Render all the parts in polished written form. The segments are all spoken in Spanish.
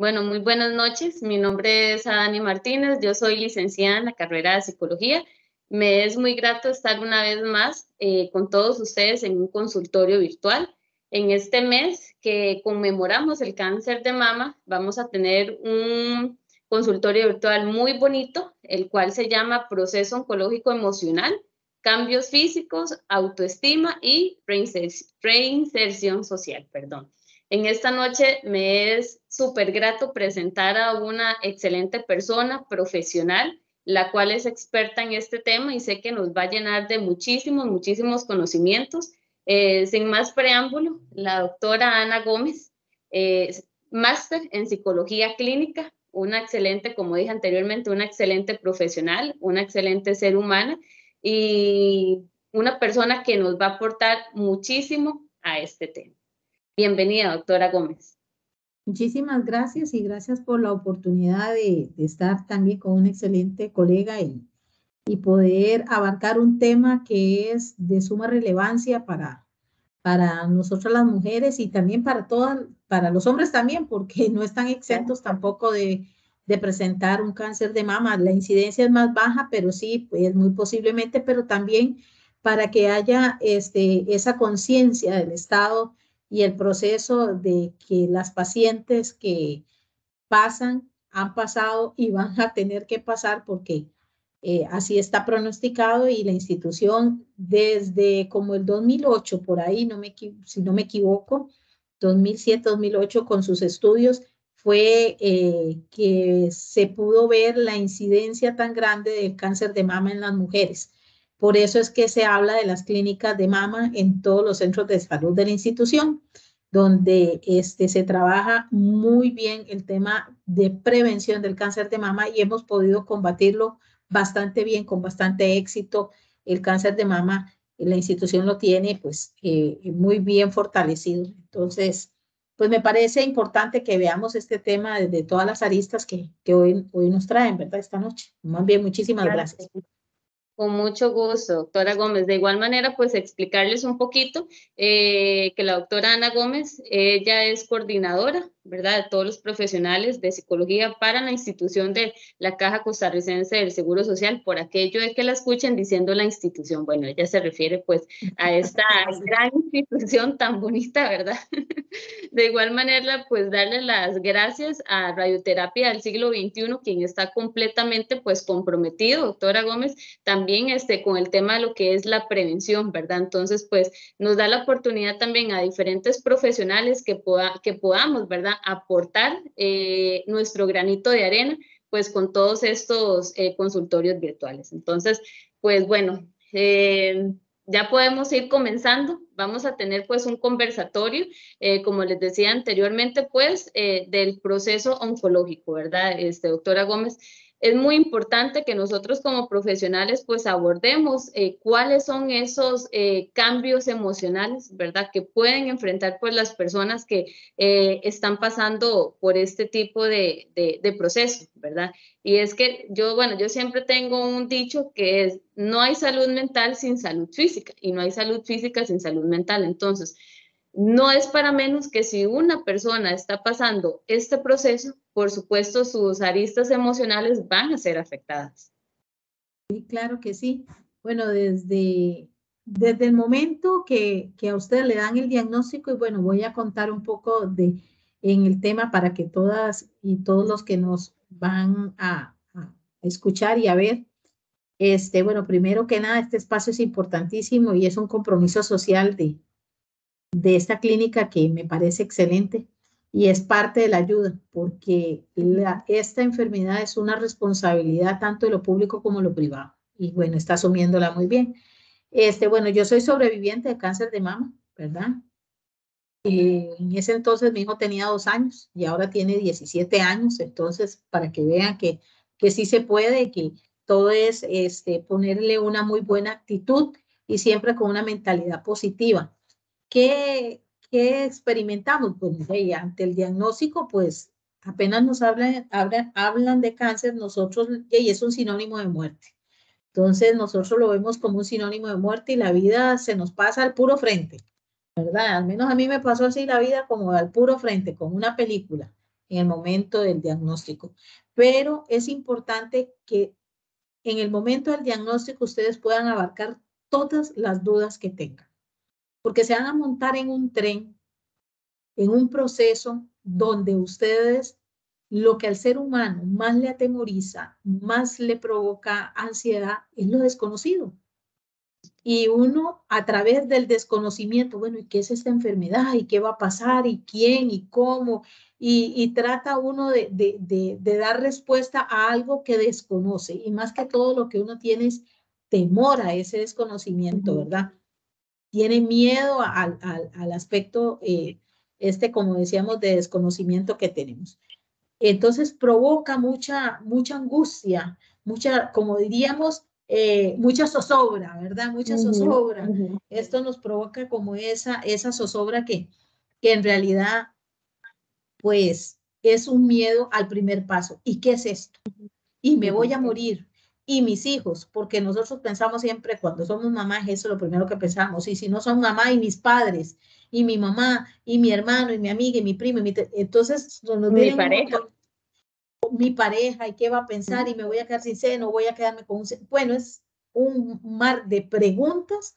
Bueno, muy buenas noches. Mi nombre es Adani Martínez. Yo soy licenciada en la carrera de Psicología. Me es muy grato estar una vez más con todos ustedes en un consultorio virtual. En este mes que conmemoramos el cáncer de mama, vamos a tener un consultorio virtual muy bonito, el cual se llama Proceso Oncológico Emocional, Cambios Físicos, Autoestima y Reinserción Social, perdón. En esta noche me es súper grato presentar a una excelente persona profesional, la cual es experta en este tema y sé que nos va a llenar de muchísimos conocimientos. Sin más preámbulo, la doctora Ana Gómez, máster en psicología clínica, una excelente, como dije anteriormente, una excelente profesional, una excelente ser humana y una persona que nos va a aportar muchísimo a este tema. Bienvenida, doctora Gómez. Muchísimas gracias y gracias por la oportunidad de estar también con un excelente colega y poder abarcar un tema que es de suma relevancia para nosotras las mujeres y también para los hombres también, porque no están exentos tampoco de presentar un cáncer de mama. La incidencia es más baja, pero sí, pues muy posiblemente, pero también para que haya esa conciencia del Estado y el proceso de que las pacientes que han pasado y van a tener que pasar porque así está pronosticado y la institución desde como el 2008, por ahí, si no me equivoco, 2007, 2008, con sus estudios, fue que se pudo ver la incidencia tan grande del cáncer de mama en las mujeres. Por eso es que se habla de las clínicas de mama en todos los centros de salud de la institución, donde se trabaja muy bien el tema de prevención del cáncer de mama y hemos podido combatirlo bastante bien, con bastante éxito. El cáncer de mama, la institución lo tiene pues muy bien fortalecido. Entonces, pues me parece importante que veamos este tema desde todas las aristas que hoy nos traen, ¿verdad? Esta noche. Más bien, muchísimas gracias. Con mucho gusto, doctora Gómez. De igual manera, pues explicarles un poquito que la doctora Ana Gómez, ella es coordinadora, ¿verdad?, de todos los profesionales de psicología para la institución de la Caja Costarricense del Seguro Social, por aquello de que la escuchen diciendo la institución. Bueno, ella se refiere pues a esta gran institución tan bonita, ¿verdad? De igual manera, pues darle las gracias a Radioterapia del Siglo XXI, quien está completamente pues comprometido, doctora Gómez, también con el tema de lo que es la prevención, ¿verdad? Entonces, pues nos da la oportunidad también a diferentes profesionales que podamos, ¿verdad?, aportar nuestro granito de arena, pues con todos estos consultorios virtuales. Entonces, pues bueno, ya podemos ir comenzando. Vamos a tener pues un conversatorio, como les decía anteriormente, pues del proceso oncológico, ¿verdad? Doctora Gómez, es muy importante que nosotros como profesionales pues abordemos cuáles son esos cambios emocionales, ¿verdad?, que pueden enfrentar pues las personas que están pasando por este tipo de proceso, ¿verdad? Y es que yo siempre tengo un dicho que es: no hay salud mental sin salud física y no hay salud física sin salud mental. Entonces, no es para menos que si una persona está pasando este proceso, por supuesto, sus aristas emocionales van a ser afectadas. Sí, claro que sí. Bueno, desde el momento que a usted le dan el diagnóstico, y bueno, voy a contar un poco en el tema para que todas y todos los que nos van a escuchar y a ver, bueno, primero que nada, este espacio es importantísimo y es un compromiso social de esta clínica que me parece excelente y es parte de la ayuda, porque esta enfermedad es una responsabilidad tanto de lo público como de lo privado. Y bueno, está asumiéndola muy bien. Bueno, yo soy sobreviviente de cáncer de mama, ¿verdad? En ese entonces mi hijo tenía 2 años y ahora tiene 17 años, entonces para que vean que sí se puede, que todo es ponerle una muy buena actitud y siempre con una mentalidad positiva. ¿Qué experimentamos? Pues ante el diagnóstico, pues apenas nos hablan de cáncer, nosotros, y es un sinónimo de muerte. Entonces nosotros lo vemos como un sinónimo de muerte y la vida se nos pasa al puro frente, ¿verdad? Al menos a mí me pasó así la vida como al puro frente, como una película. en el momento del diagnóstico. Pero es importante que en el momento del diagnóstico ustedes puedan abarcar todas las dudas que tengan, porque se van a montar en un tren, en un proceso donde ustedes, lo que al ser humano más le atemoriza, más le provoca ansiedad, es lo desconocido. Y uno, a través del desconocimiento, bueno, ¿y qué es esta enfermedad? ¿Y qué va a pasar? ¿Y quién? ¿Y cómo? Y trata uno de dar respuesta a algo que desconoce. Y más que todo lo que uno tiene es temor a ese desconocimiento, ¿verdad? Tiene miedo al aspecto, como decíamos, de desconocimiento que tenemos. Entonces provoca mucha angustia, como diríamos, mucha zozobra, ¿verdad? Mucha zozobra. Esto nos provoca como esa zozobra que en realidad, pues, es un miedo al primer paso. ¿Y qué es esto? Y me voy a morir. Y mis hijos, porque nosotros pensamos siempre cuando somos mamás, eso es lo primero que pensamos. Y si no son mamá y mis padres, y mi mamá, y mi hermano, y mi amiga, y mi primo, entonces nos Mi vienen un pareja. montón, mi pareja, y qué va a pensar, y me voy a quedar sin seno, voy a quedarme con un seno. Bueno, es un mar de preguntas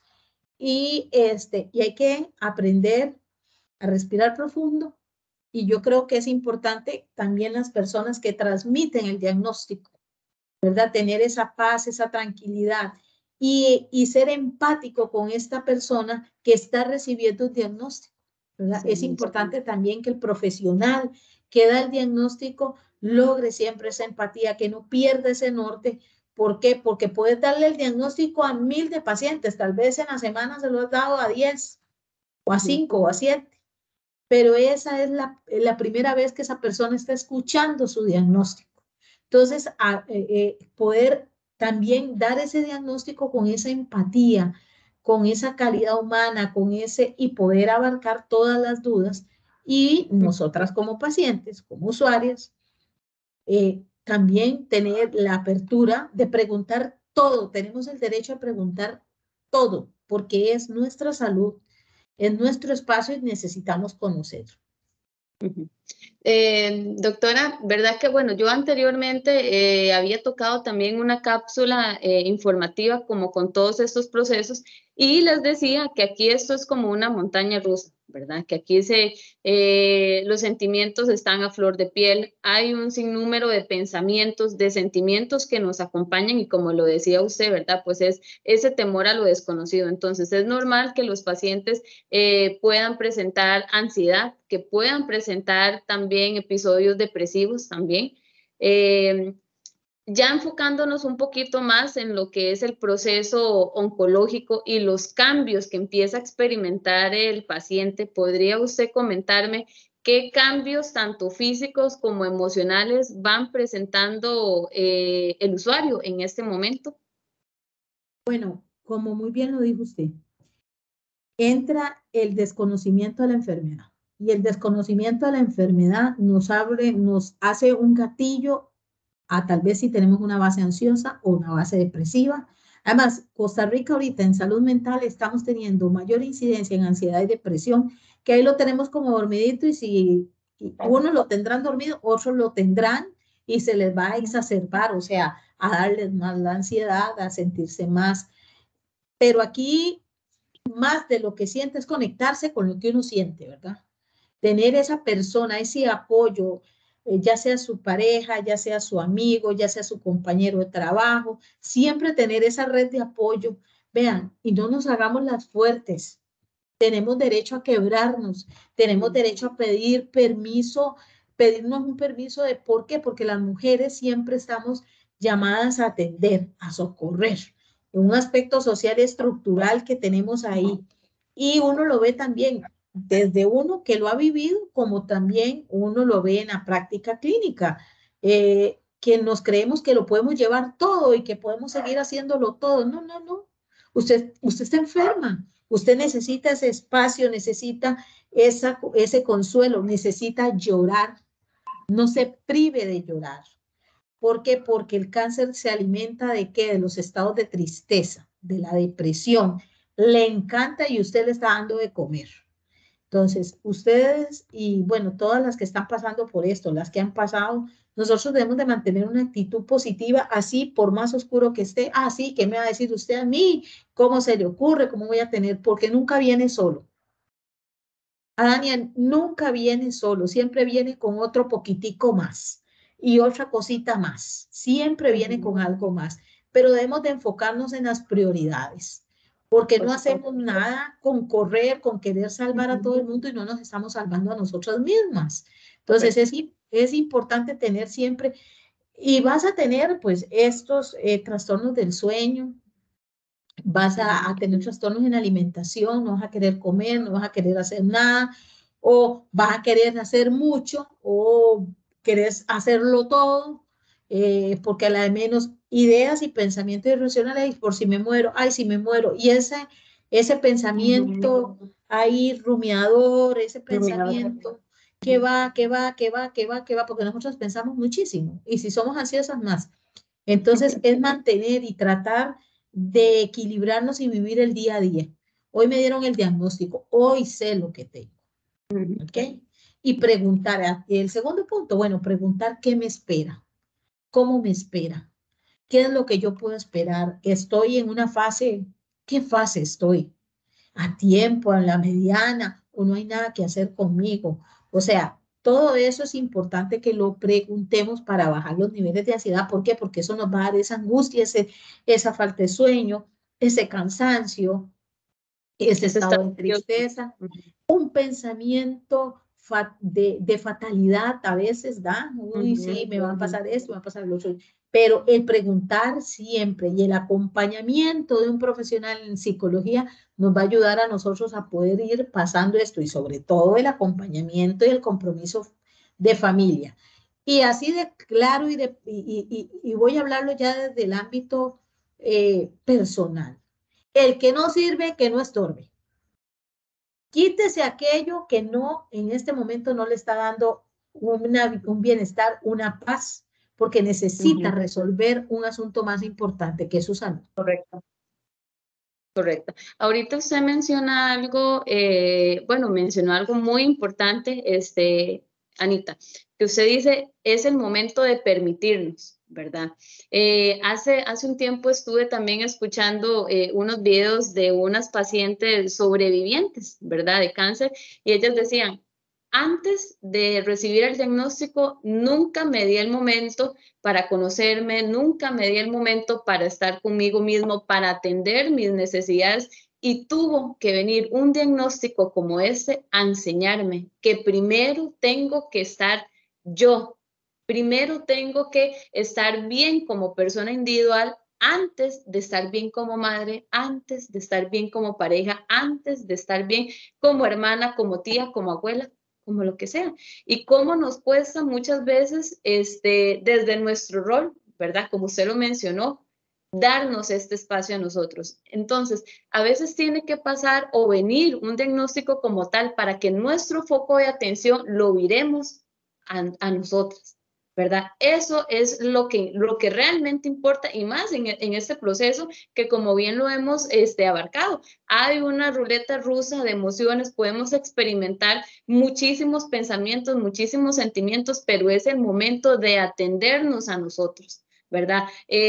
y hay que aprender a respirar profundo. Y yo creo que es importante también las personas que transmiten el diagnóstico, ¿verdad? Tener esa paz, esa tranquilidad y ser empático con esta persona que está recibiendo un diagnóstico, ¿verdad? Sí, es importante también que el profesional que da el diagnóstico logre siempre esa empatía, que no pierda ese norte. ¿Por qué? Porque puedes darle el diagnóstico a 1000 de pacientes, tal vez en la semana se lo has dado a 10 o a 5 o a 7, pero esa es la primera vez que esa persona está escuchando su diagnóstico. Entonces, poder también dar ese diagnóstico con esa empatía, con esa calidad humana, y poder abarcar todas las dudas. Y nosotras como pacientes, como usuarias, también tener la apertura de preguntar todo. Tenemos el derecho a preguntar todo, porque es nuestra salud, es nuestro espacio y necesitamos conocerlo. Doctora, ¿verdad que bueno, yo anteriormente había tocado también una cápsula informativa como con todos estos procesos y les decía que aquí esto es como una montaña rusa, ¿verdad? Que aquí los sentimientos están a flor de piel, hay un sinnúmero de pensamientos, de sentimientos que nos acompañan y como lo decía usted, ¿verdad? Pues es ese temor a lo desconocido. Entonces es normal que los pacientes puedan presentar ansiedad, que puedan presentar también episodios depresivos también. Ya enfocándonos un poquito más en lo que es el proceso oncológico y los cambios que empieza a experimentar el paciente, ¿podría usted comentarme qué cambios tanto físicos como emocionales van presentando el usuario en este momento? Bueno, como muy bien lo dijo usted, entra el desconocimiento de la enfermedad. Y el desconocimiento de la enfermedad nos hace un gatillo a tal vez si tenemos una base ansiosa o una base depresiva. Además, Costa Rica ahorita en salud mental estamos teniendo mayor incidencia en ansiedad y depresión, que ahí lo tenemos como dormidito y si unos lo tendrán dormido, otros lo tendrán y se les va a exacerbar, o sea, a darles más la ansiedad, a sentirse más. Pero aquí más de lo que siente es conectarse con lo que uno siente, ¿verdad? Tener esa persona, ese apoyo, ya sea su pareja, ya sea su amigo, ya sea su compañero de trabajo, siempre tener esa red de apoyo. Vean, y no nos hagamos las fuertes. Tenemos derecho a quebrarnos, tenemos derecho a pedir permiso, pedirnos un permiso de ¿por qué? Porque las mujeres siempre estamos llamadas a atender, a socorrer, un aspecto social estructural que tenemos ahí. Y uno lo ve también desde uno que lo ha vivido, como también uno lo ve en la práctica clínica, que nos creemos que lo podemos llevar todo y que podemos seguir haciéndolo todo. No, no, no. Usted está enferma. Usted necesita ese espacio, necesita ese consuelo, necesita llorar. No se prive de llorar. ¿Por qué? Porque el cáncer se alimenta de qué? De los estados de tristeza, de la depresión. Le encanta y usted le está dando de comer. Entonces, ustedes y bueno, todas las que están pasando por esto, las que han pasado, nosotros debemos de mantener una actitud positiva, así por más oscuro que esté, así que me va a decir usted a mí, cómo se le ocurre, cómo voy a tener, porque nunca viene solo. A Daniel nunca viene solo, siempre viene con otro poquitico más y otra cosita más, siempre viene con algo más, pero debemos de enfocarnos en las prioridades, porque Por no hacemos supuesto. nada con correr, con querer salvar a todo el mundo y no nos estamos salvando a nosotras mismas. Entonces Correcto. es importante tener siempre, y vas a tener pues estos trastornos del sueño, vas a tener trastornos en alimentación, no vas a querer comer, no vas a querer hacer nada, o vas a querer hacer mucho, o querés hacerlo todo, porque a la de menos ideas y pensamientos irracionales, por si me muero, ay, si me muero, y ese pensamiento ahí rumiador, ese Iluminador. pensamiento que va, que va, que va, que va, que va, porque nosotros pensamos muchísimo, y si somos ansiosas más. Entonces, es mantener y tratar de equilibrarnos y vivir el día a día. Hoy me dieron el diagnóstico, hoy sé lo que tengo, ¿ok? Y preguntar, el segundo punto, bueno, preguntar qué me espera, cómo me espera, qué es lo que yo puedo esperar. Estoy en una fase, ¿qué fase estoy? ¿A tiempo, a la mediana, o no hay nada que hacer conmigo? O sea, todo eso es importante que lo preguntemos para bajar los niveles de ansiedad. ¿Por qué? Porque eso nos va a dar esa angustia, esa falta de sueño, ese cansancio, ese Ese está estado de ansioso. tristeza, un pensamiento de fatalidad a veces da, uy, sí, me va a pasar esto, me va a pasar lo otro, pero el preguntar siempre y el acompañamiento de un profesional en psicología nos va a ayudar a nosotros a poder ir pasando esto y sobre todo el acompañamiento y el compromiso de familia. Y así de claro y voy a hablarlo ya desde el ámbito personal. El que no sirve, que no estorbe. Quítese aquello que no, en este momento no le está dando un bienestar, una paz, porque necesita Ujú. resolver un asunto más importante que es su salud. Correcto. Correcto. Ahorita usted menciona algo, bueno, mencionó algo muy importante, Anita, que usted dice es el momento de permitirnos, ¿verdad? Hace un tiempo estuve también escuchando unos videos de unas pacientes sobrevivientes, ¿verdad? De cáncer, y ellas decían, antes de recibir el diagnóstico, nunca me di el momento para conocerme, nunca me di el momento para estar conmigo mismo, para atender mis necesidades y tuvo que venir un diagnóstico como este a enseñarme que primero tengo que estar yo, primero tengo que estar bien como persona individual antes de estar bien como madre, antes de estar bien como pareja, antes de estar bien como hermana, como tía, como abuela, como lo que sea. Y cómo nos cuesta muchas veces desde nuestro rol, ¿verdad? Como usted lo mencionó, darnos este espacio a nosotros. Entonces, a veces tiene que pasar o venir un diagnóstico como tal para que nuestro foco de atención lo viremos a nosotros, ¿verdad? Eso es lo que realmente importa y más en este proceso que como bien lo hemos abarcado. Hay una ruleta rusa de emociones, podemos experimentar muchísimos pensamientos, muchísimos sentimientos, pero es el momento de atendernos a nosotros, ¿verdad?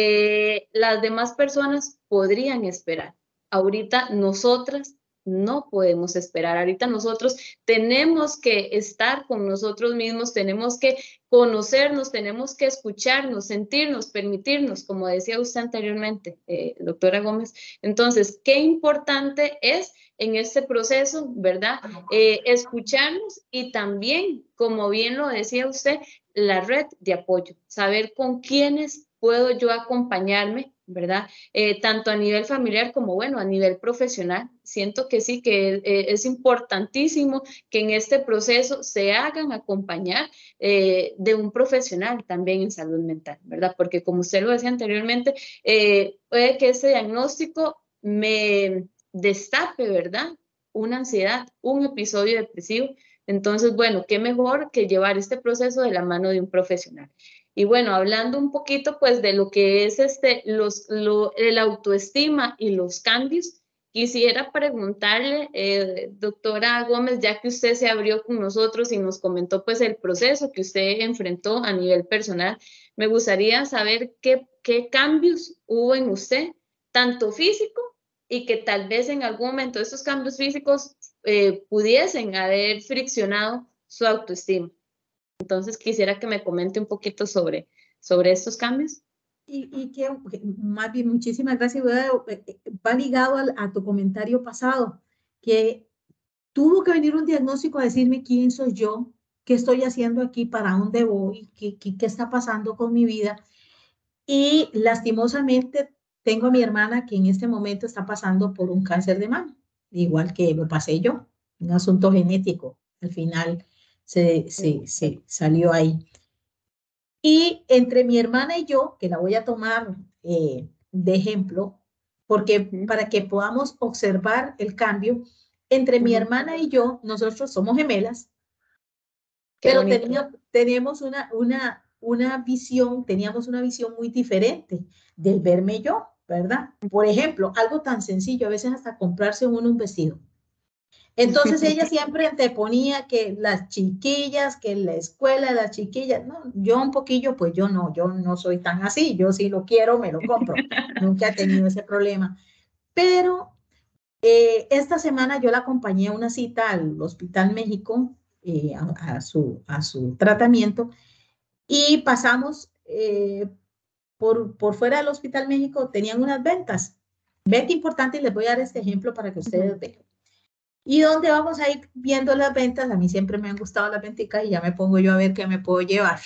Las demás personas podrían esperar. Ahorita nosotras no podemos esperar. Ahorita nosotros tenemos que estar con nosotros mismos, tenemos que conocernos, tenemos que escucharnos, sentirnos, permitirnos, como decía usted anteriormente, doctora Gómez. Entonces, qué importante es en este proceso, ¿verdad? Escucharnos y también, como bien lo decía usted, la red de apoyo, saber con quiénes puedo yo acompañarme, ¿verdad? Tanto a nivel familiar como, bueno, a nivel profesional. Siento que sí, que es importantísimo que en este proceso se hagan acompañar de un profesional también en salud mental, ¿verdad? Porque como usted lo decía anteriormente, puede que ese diagnóstico me destape, ¿verdad? Una ansiedad, un episodio depresivo. Entonces, bueno, qué mejor que llevar este proceso de la mano de un profesional. Y bueno, hablando un poquito pues de lo que es el autoestima y los cambios, quisiera preguntarle, doctora Gómez, ya que usted se abrió con nosotros y nos comentó pues el proceso que usted enfrentó a nivel personal, me gustaría saber qué cambios hubo en usted, tanto físico y que tal vez en algún momento estos cambios físicos pudiesen haber friccionado su autoestima. Entonces quisiera que me comente un poquito sobre estos cambios. Y que más bien, muchísimas gracias. Va ligado a tu comentario pasado, que tuvo que venir un diagnóstico a decirme quién soy yo, qué estoy haciendo aquí, para dónde voy, qué está pasando con mi vida. Y lastimosamente tengo a mi hermana que en este momento está pasando por un cáncer de mama, igual que lo pasé yo, un asunto genético. Al final se salió ahí. Y entre mi hermana y yo, que la voy a tomar de ejemplo, porque para que podamos observar el cambio, entre mi hermana y yo, nosotros somos gemelas, Qué pero bonito. teníamos una visión, teníamos una visión muy diferente del verme yo, ¿verdad? Por ejemplo, algo tan sencillo, a veces hasta comprarse uno un vestido. Entonces ella siempre anteponía que las chiquillas, que la escuela de las chiquillas, no, yo un poquillo, pues yo no soy tan así, yo si lo quiero, me lo compro. Nunca he tenido ese problema. Pero esta semana yo la acompañé a una cita al Hospital México, a su tratamiento, y pasamos por fuera del Hospital México, tenían unas ventas. Venta importante, y les voy a dar este ejemplo para que ustedes vean. Y donde vamos a ir viendo las ventas, a mí siempre me han gustado las venticas y ya me pongo yo a ver qué me puedo llevar.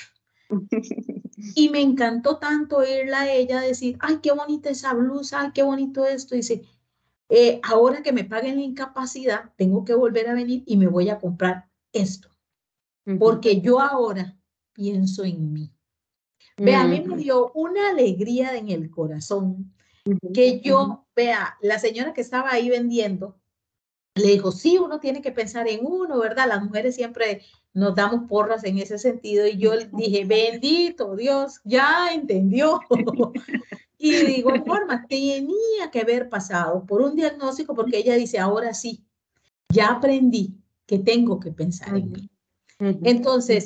Y me encantó tanto oírla a ella decir, ay, qué bonita esa blusa, ay, qué bonito esto. Y dice, ahora que me paguen la incapacidad, tengo que volver a venir y me voy a comprar esto, porque yo ahora pienso en mí. Ve, a mí me dio una alegría en el corazón que yo, vea, la señora que estaba ahí vendiendo, le dijo, sí, uno tiene que pensar en uno, ¿verdad? Las mujeres siempre nos damos porras en ese sentido. Y yo dije, bendito Dios, ya entendió. Y de igual forma, tenía que haber pasado por un diagnóstico, porque ella dice, ahora sí, ya aprendí que tengo que pensar en mí. Entonces,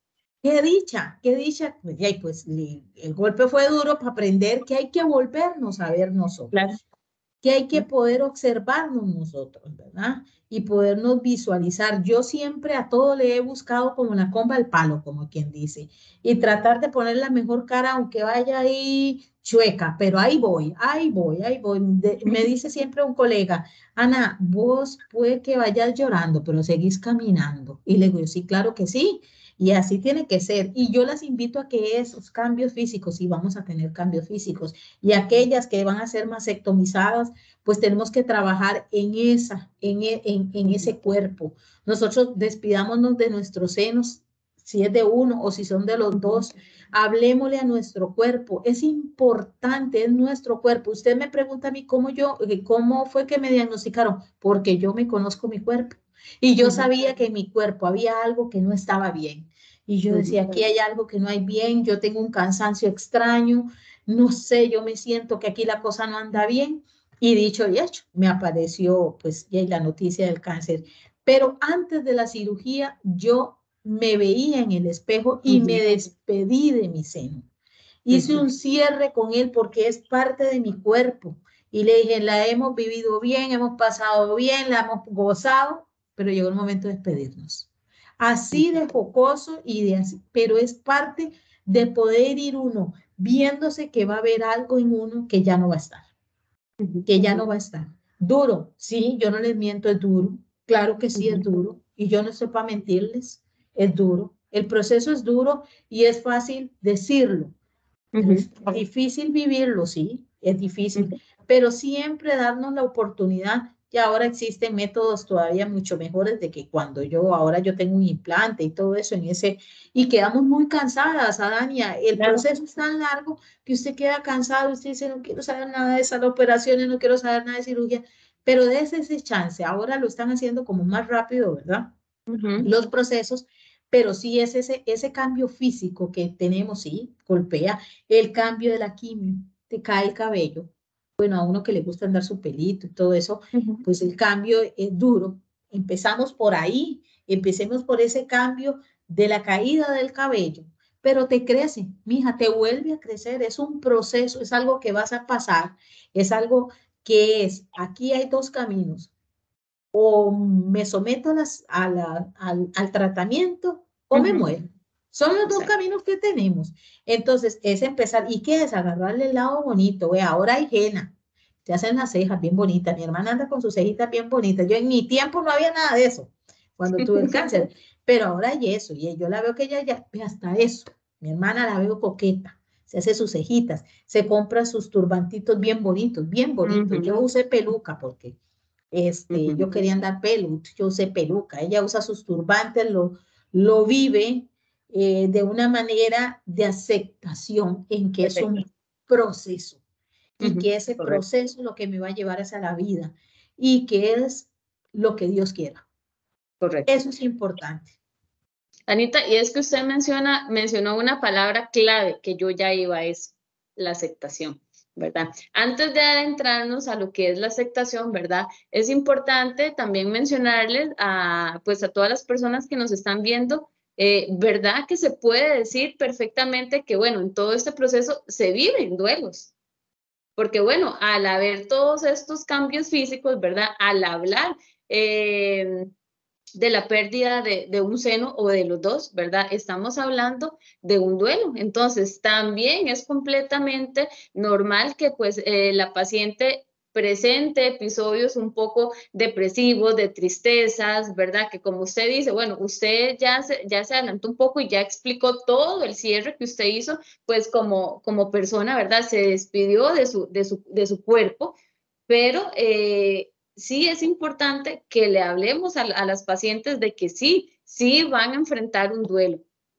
qué dicha, pues el golpe fue duro para aprender que hay que volvernos a ver nosotros. Claro. Que hay que poder observarnos nosotros, ¿verdad? Y podernos visualizar. Yo siempre a todo le he buscado como la comba al palo, como quien dice, y tratar de poner la mejor cara, aunque vaya ahí chueca, pero ahí voy, ahí voy, ahí voy. Me dice siempre un colega, Ana, vos puede que vayas llorando, pero seguís caminando. Y le digo, sí, claro que sí. Y así tiene que ser. Y yo las invito a que esos cambios físicos, y vamos a tener cambios físicos, y aquellas que van a ser mastectomizadas, pues tenemos que trabajar en ese cuerpo. Nosotros despidámonos de nuestros senos, si es de uno o si son de los dos, hablemosle a nuestro cuerpo. Es importante, es nuestro cuerpo. Usted me pregunta a mí cómo fue que me diagnosticaron, porque yo me conozco mi cuerpo. Y yo sabía que en mi cuerpo había algo que no estaba bien. Y yo decía, aquí hay algo que no hay bien, yo tengo un cansancio extraño, no sé, yo me siento que aquí la cosa no anda bien. Y dicho y hecho, me apareció pues ya la noticia del cáncer. Pero antes de la cirugía, yo me veía en el espejo y me despedí de mi seno. Hice un cierre con él porque es parte de mi cuerpo. Y le dije, la hemos vivido bien, hemos pasado bien, la hemos gozado, pero llegó el momento de despedirnos. Así de jocoso y de así, pero es parte de poder ir uno viéndose que va a haber algo en uno que ya no va a estar, que ya no va a estar. Duro, sí, yo no les miento, es duro, claro que sí es duro, y yo no estoy para mentirles, es duro. El proceso es duro y es fácil decirlo, pero es difícil vivirlo, sí, es difícil, pero siempre darnos la oportunidad. Y ahora existen métodos todavía mucho mejores de que cuando ahora yo tengo un implante y todo eso y quedamos muy cansadas, Adania. El proceso es tan largo que usted queda cansado, usted dice, no quiero saber nada de esas operaciones, no quiero saber nada de cirugía, pero dése ese chance. Ahora lo están haciendo como más rápido, ¿verdad? Los procesos, pero sí es ese cambio físico que tenemos, sí, golpea el cambio de la quimio, te cae el cabello, bueno, a uno que le gusta andar su pelito y todo eso, Ujú. pues el cambio es duro. Empezamos por ahí, empecemos por ese cambio de la caída del cabello, pero te crece, mija, te vuelve a crecer, es un proceso, es algo que vas a pasar, es algo que es, aquí hay dos caminos, o me someto al tratamiento o me Ujú. muero. Son los dos Exacto. caminos que tenemos. Entonces, es empezar, ¿y qué es? Agarrarle el lado bonito. Ve, ahora hay henna, se hacen las cejas bien bonitas. Mi hermana anda con sus cejitas bien bonitas. Yo en mi tiempo no había nada de eso, cuando tuve el cáncer, pero ahora hay eso. Y yo la veo que ella ya, ve hasta eso. Mi hermana la veo coqueta. Se hace sus cejitas, se compra sus turbantitos bien bonitos, bien bonitos. Yo Ujú. usé peluca porque yo Ujú. quería andar pelo, yo usé peluca, ella usa sus turbantes, lo vive de una manera de aceptación en que es Perfecto. un proceso y Ujú. que ese Correcto. proceso es lo que me va a llevar hacia la vida y que es lo que Dios quiera. Correcto. Eso es importante. Anita, y es que usted mencionó una palabra clave que yo ya iba a eso, la aceptación, ¿verdad? Antes de adentrarnos a lo que es la aceptación, ¿verdad? Es importante también mencionarles pues a todas las personas que nos están viendo, ¿verdad? Que se puede decir perfectamente que, bueno, en todo este proceso se viven duelos, porque, bueno, al haber todos estos cambios físicos, ¿verdad? Al hablar, de la pérdida de un seno o de los dos, ¿verdad? Estamos hablando de un duelo. Entonces, también es completamente normal que pues la paciente presente episodios un poco depresivos, de tristezas, ¿verdad? Que como usted dice, bueno, usted ya se adelantó un poco y ya explicó todo el cierre que usted hizo, pues como persona, ¿verdad? Se despidió de su cuerpo, pero sí es importante que le hablemos a las pacientes de que sí van a enfrentar un duelo.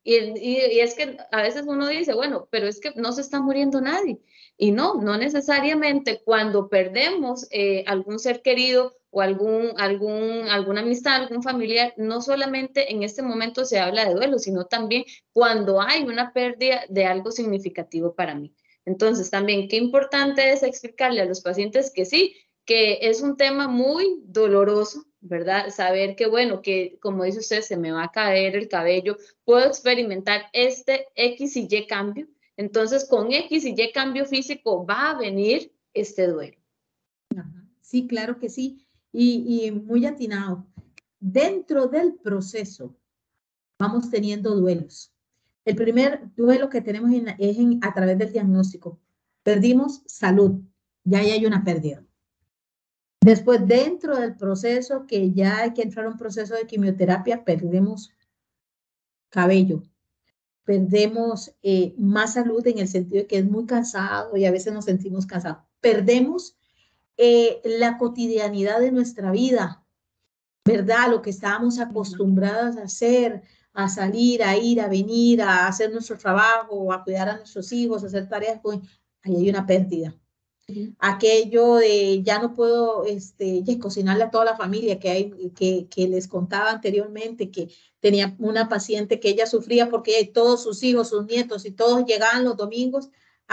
Y es que a veces uno dice, bueno, pero es que no se está muriendo nadie. Y no necesariamente cuando perdemos algún ser querido o alguna amistad, algún familiar, no solamente en este momento se habla de duelo, sino también cuando hay una pérdida de algo significativo para mí. Entonces, también qué importante es explicarle a los pacientes que sí, que es un tema muy doloroso, ¿verdad? Saber que, bueno, que como dice usted, se me va a caer el cabello, puedo experimentar este X y Y cambio, entonces con X y Y cambio físico va a venir este duelo. Ajá. Sí, claro que sí. Y muy atinado. Dentro del proceso vamos teniendo duelos. El primer duelo que tenemos a través del diagnóstico. Perdimos salud, ya ahí hay una pérdida. Después, dentro del proceso, que ya hay que entrar a un proceso de quimioterapia, perdemos cabello, perdemos más salud en el sentido de que es muy cansado y a veces nos sentimos cansados. Perdemos la cotidianidad de nuestra vida, ¿verdad? Lo que estábamos acostumbradas a hacer, a salir, a ir, a venir, a hacer nuestro trabajo, a cuidar a nuestros hijos, a hacer tareas, pues ahí hay una pérdida. Aquello de ya no puedo cocinarle a toda la familia que les contaba anteriormente, que tenía una paciente que ella sufría porque todos sus hijos, sus nietos y todos llegaban los domingos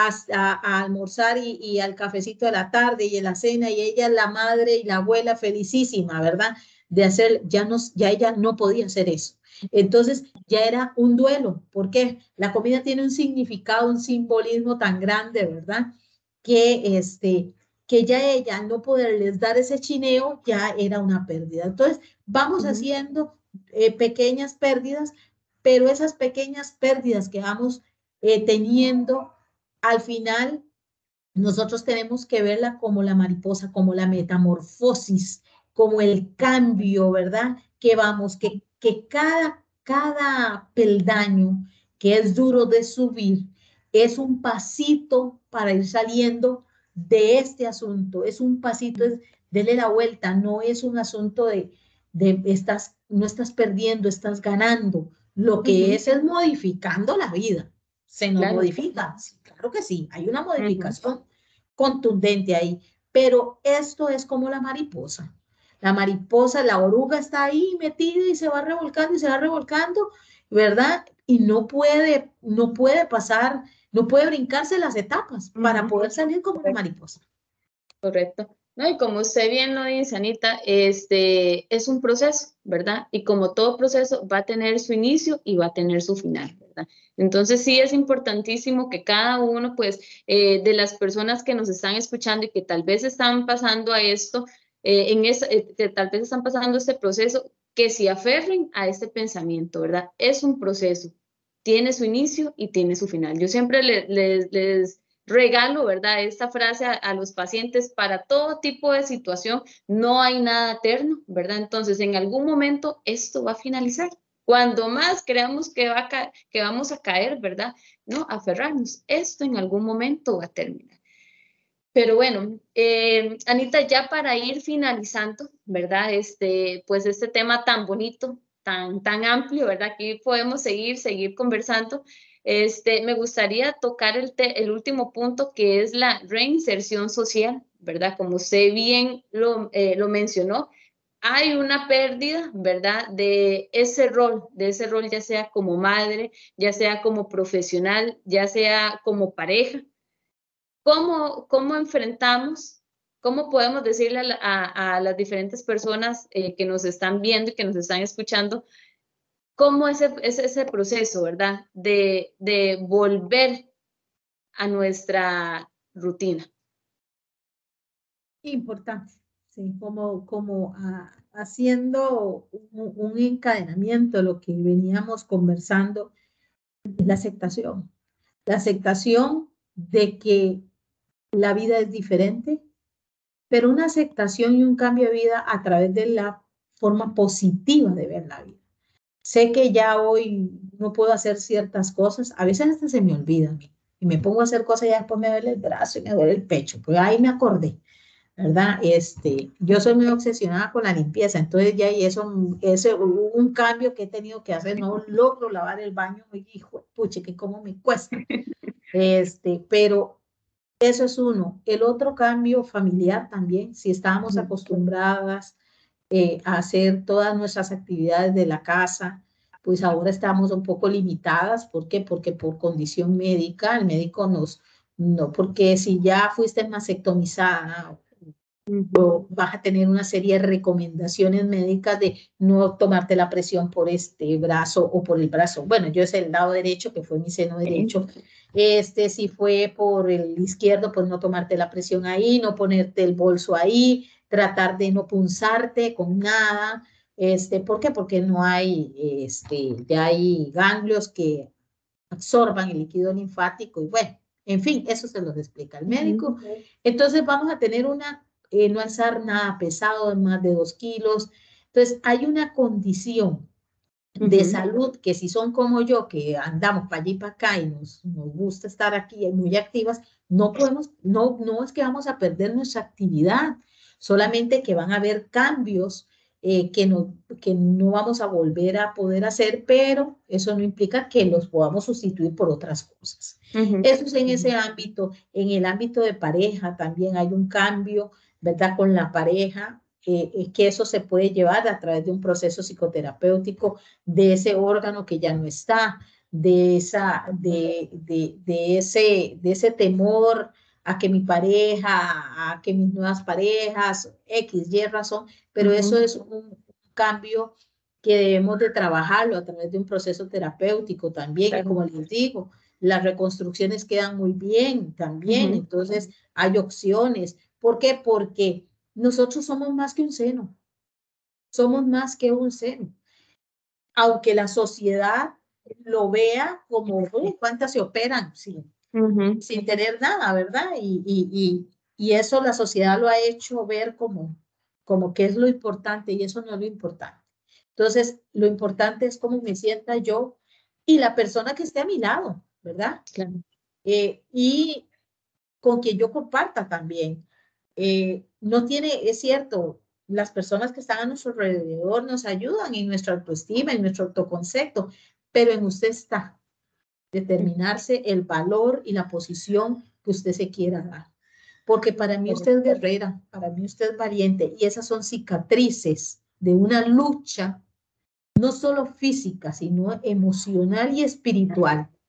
a almorzar y al cafecito de la tarde y en la cena, y ella, la madre y la abuela felicísima, ¿verdad? De hacer, ya ella no podía hacer eso. Entonces ya era un duelo, porque la comida tiene un significado, un simbolismo tan grande, ¿verdad? Que, que ya ella, al no poderles dar ese chineo, ya era una pérdida. Entonces, vamos Ujú. haciendo pequeñas pérdidas, pero esas pequeñas pérdidas que vamos teniendo, al final, nosotros tenemos que verla como la mariposa, como la metamorfosis, como el cambio, ¿verdad? Que vamos, que cada peldaño que es duro de subir es un pasito para ir saliendo de este asunto, es un pasito, es dele la vuelta, no es un asunto no estás perdiendo, estás ganando. Lo que Ujú. es modificando la vida. Se nos Claro. modifica, sí, claro que sí, hay una Ujú. modificación contundente ahí, pero esto es como la mariposa. La mariposa, la oruga está ahí metida y se va revolcando y se va revolcando, ¿verdad? Y no puede pasar, no puede brincarse las etapas para Ujú. poder salir como una mariposa. Correcto. No, y como usted bien lo dice, Anita, es un proceso, ¿verdad? Y como todo proceso va a tener su inicio y va a tener su final, ¿verdad? Entonces sí es importantísimo que cada uno, pues, de las personas que nos están escuchando y que tal vez están pasando a esto, que tal vez están pasando este proceso, que se aferren a este pensamiento, ¿verdad? Es un proceso, tiene su inicio y tiene su final. Yo siempre les regalo, ¿verdad? Esta frase a los pacientes para todo tipo de situación, no hay nada eterno, ¿verdad? Entonces, en algún momento esto va a finalizar. Cuando más creamos que vamos a caer, ¿verdad? No, aferrarnos. Esto en algún momento va a terminar. Pero bueno, Anita, ya para ir finalizando, ¿verdad? Pues este tema tan bonito, tan amplio, ¿verdad? Aquí podemos seguir conversando. Me gustaría tocar el último punto, que es la reinserción social, ¿verdad? Como usted bien lo mencionó, hay una pérdida, ¿verdad? De ese rol ya sea como madre, ya sea como profesional, ya sea como pareja. ¿Cómo enfrentamos, cómo podemos decirle a las diferentes personas que nos están viendo y que nos están escuchando, cómo es ese proceso, ¿verdad? De volver a nuestra rutina. Importante, sí, haciendo un encadenamiento, lo que veníamos conversando, es la aceptación de que la vida es diferente, pero una aceptación y un cambio de vida a través de la forma positiva de ver la vida. Sé que ya hoy no puedo hacer ciertas cosas, a veces hasta se me olvida a mí, y me pongo a hacer cosas y ya después me duele el brazo y me duele el pecho, pues ahí me acordé, ¿verdad? Yo soy muy obsesionada con la limpieza, entonces ya y eso, ese un cambio que he tenido que hacer, no logro lavar el baño, hijo, puche, que cómo me cuesta, pero eso es uno. El otro cambio familiar también, si estábamos acostumbradas a hacer todas nuestras actividades de la casa, pues ahora estamos un poco limitadas. ¿Por qué? Porque por condición médica, el médico no, porque si ya fuiste mastectomizada o vas a tener una serie de recomendaciones médicas de no tomarte la presión por este brazo o por el brazo. Bueno, yo es el lado derecho, que fue mi seno derecho. Si fue por el izquierdo, pues no tomarte la presión ahí, no ponerte el bolso ahí, tratar de no punzarte con nada. ¿Por qué? Porque no hay, ya hay ganglios que absorban el líquido linfático y bueno, en fin, eso se los explica el médico. Entonces vamos a tener no alzar nada pesado de más de 2 kilos. Entonces hay una condición de salud que si son como yo, que andamos para allí y para acá y nos gusta estar aquí muy activas, no podemos, no es que vamos a perder nuestra actividad, solamente que van a haber cambios que no vamos a volver a poder hacer, pero eso no implica que los podamos sustituir por otras cosas. Eso es en ese ámbito. En el ámbito de pareja también hay un cambio, ¿verdad? Con la pareja, que eso se puede llevar a través de un proceso psicoterapéutico de ese órgano que ya no está, de ese temor a que mi pareja, a que mis nuevas parejas, X, Y razón, pero eso es un cambio que debemos de trabajarlo a través de un proceso terapéutico también. Y como les digo, las reconstrucciones quedan muy bien también, entonces hay opciones. ¿Por qué? Porque nosotros somos más que un seno, somos más que un seno. Aunque la sociedad lo vea como, ¿cuántas se operan? Sin tener nada, ¿verdad? Y eso la sociedad lo ha hecho ver como que es lo importante y eso no es lo importante. Entonces, lo importante es cómo me sienta yo y la persona que esté a mi lado, ¿verdad? Claro. Y con quien yo comparta también. No tiene, es cierto, las personas que están a nuestro alrededor nos ayudan en nuestra autoestima, en nuestro autoconcepto, pero en usted está determinarse el valor y la posición que usted se quiera dar. Porque para mí usted es guerrera, para mí usted es valiente y esas son cicatrices de una lucha, no solo física, sino emocional y espiritual,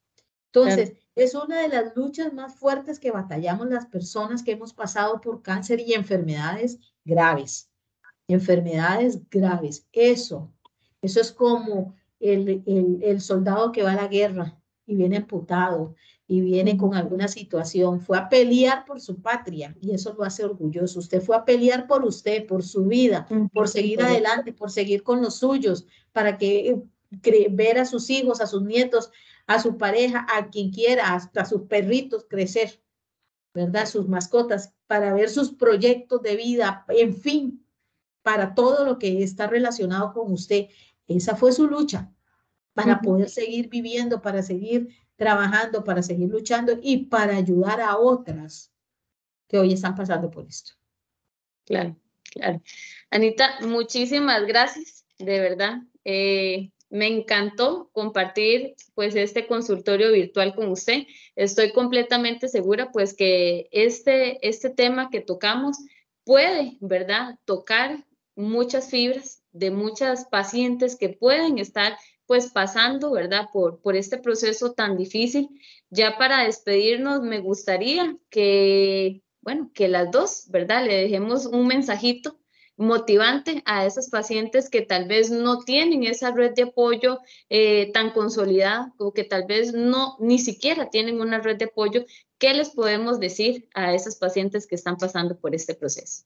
Claro. Entonces, es una de las luchas más fuertes que batallamos las personas que hemos pasado por cáncer y enfermedades graves. Enfermedades graves. Eso es como el soldado que va a la guerra y viene amputado y viene Ujú. con alguna situación. Fue a pelear por su patria y eso lo hace orgulloso. Usted fue a pelear por usted, por su vida, por Ujú. seguir Correcto. adelante, por seguir con los suyos, para que ver a sus hijos, a sus nietos, a su pareja, a quien quiera, hasta a sus perritos crecer, ¿verdad? Sus mascotas, para ver sus proyectos de vida, en fin, para todo lo que está relacionado con usted. Esa fue su lucha para Ujú. poder seguir viviendo, para seguir trabajando, para seguir luchando y para ayudar a otras que hoy están pasando por esto. Claro, claro. Anita, muchísimas gracias, de verdad. Me encantó compartir pues este consultorio virtual con usted. Estoy completamente segura pues que este tema que tocamos puede, ¿verdad?, tocar muchas fibras de muchas pacientes que pueden estar pues pasando, ¿verdad?, por este proceso tan difícil. Ya para despedirnos, me gustaría que, bueno, que las dos, ¿verdad?, le dejemos un mensajito motivante a esas pacientes que tal vez no tienen esa red de apoyo tan consolidada o que tal vez no, ni siquiera tienen una red de apoyo. ¿Qué les podemos decir a esas pacientes que están pasando por este proceso?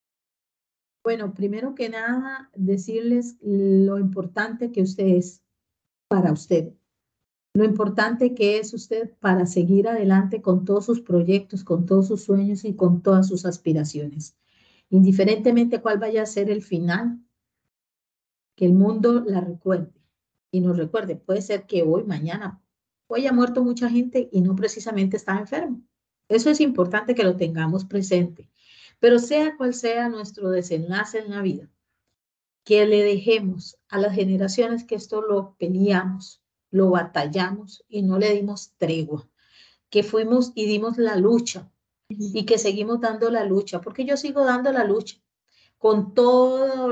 Bueno, primero que nada, decirles lo importante que usted es para usted, lo importante que es usted para seguir adelante con todos sus proyectos, con todos sus sueños y con todas sus aspiraciones. Indiferentemente cuál vaya a ser el final, que el mundo la recuerde y nos recuerde. Puede ser que hoy, mañana, hoy ha muerto mucha gente y no precisamente está enfermo. Eso es importante que lo tengamos presente. Pero sea cual sea nuestro desenlace en la vida, que le dejemos a las generaciones que esto lo peleamos, lo batallamos y no le dimos tregua, que fuimos y dimos la lucha y que seguimos dando la lucha, porque yo sigo dando la lucha con todos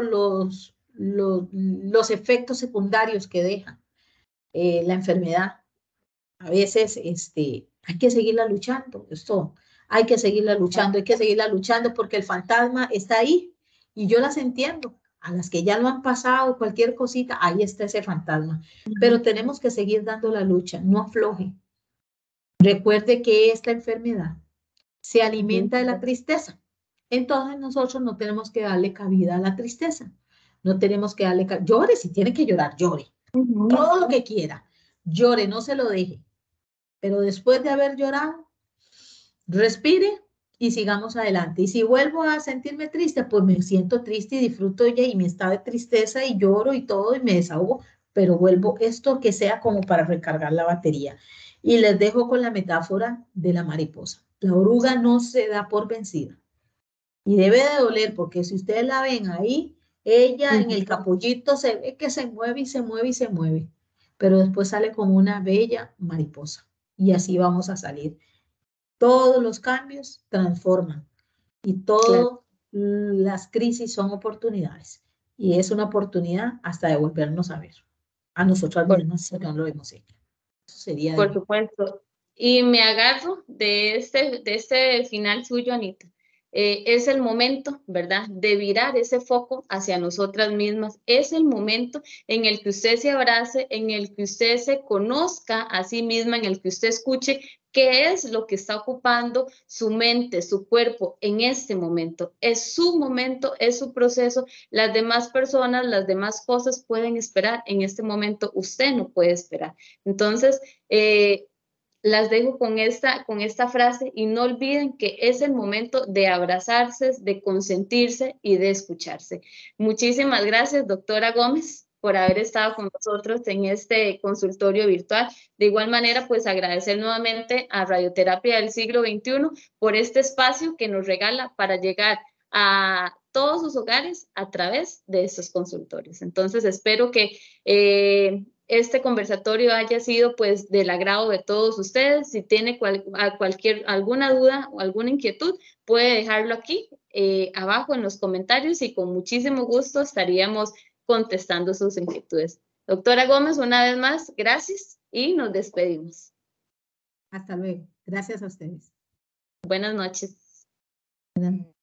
los efectos secundarios que deja la enfermedad. A veces hay que seguirla luchando, esto, hay que seguirla luchando porque el fantasma está ahí y yo las entiendo. A las que ya lo han pasado, cualquier cosita, ahí está ese fantasma. Pero tenemos que seguir dando la lucha, no afloje. Recuerde que esta enfermedad se Ujú. alimenta de la tristeza. Entonces nosotros no tenemos que darle cabida a la tristeza. No tenemos que darle cabida. Llore, si tiene que llorar, llore. Ujú. Todo lo que quiera. Llore, no se lo deje. Pero después de haber llorado, respire y sigamos adelante. Y si vuelvo a sentirme triste, pues me siento triste y disfruto ella y mi estado de tristeza y lloro y todo y me desahogo, pero vuelvo esto que sea como para recargar la batería. Y les dejo con la metáfora de la mariposa. La oruga no se da por vencida y debe de doler porque si ustedes la ven ahí, ella en Ujú. el capullito se ve que se mueve y se mueve y se mueve, pero después sale como una bella mariposa y así vamos a salir. Todos los cambios transforman y Claro, todas las crisis son oportunidades. Y es una oportunidad hasta de volvernos a ver a nosotras por, mismas si no lo hemos hecho. Eso sería de por mí. supuesto. Y me agarro de este final suyo, Anita. Es el momento, ¿verdad?, de virar ese foco hacia nosotras mismas. Es el momento en el que usted se abrace, en el que usted se conozca a sí misma, en el que usted escuche qué es lo que está ocupando su mente, su cuerpo en este momento. Es su momento, es su proceso. Las demás personas, las demás cosas pueden esperar. En este momento usted no puede esperar. Entonces, las dejo con esta frase y no olviden que es el momento de abrazarse, de consentirse y de escucharse. Muchísimas gracias, doctora Gómez, por haber estado con nosotros en este consultorio virtual. De igual manera, pues agradecer nuevamente a Radioterapia del Siglo XXI por este espacio que nos regala para llegar a todos sus hogares a través de estos consultorios. Entonces, espero que este conversatorio haya sido pues del agrado de todos ustedes. Si tiene alguna duda o alguna inquietud, puede dejarlo aquí abajo en los comentarios y con muchísimo gusto estaríamos contestando sus inquietudes. Doctora Gómez, una vez más, gracias y nos despedimos. Hasta luego. Gracias a ustedes. Buenas noches. Buenas